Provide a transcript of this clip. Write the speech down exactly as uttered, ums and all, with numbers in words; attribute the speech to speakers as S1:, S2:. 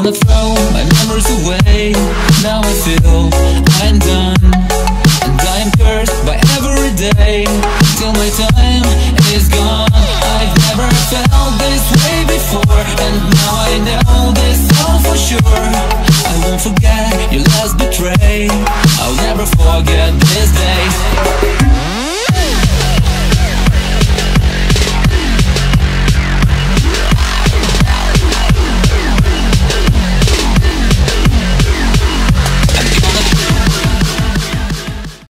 S1: wanna throw my memories away. Now I feel I'm done, and I am cursed by every day till my time is gone. I've never felt this way before, and now I know this all for sure. I won't forget your last betray, I'll never forget this day.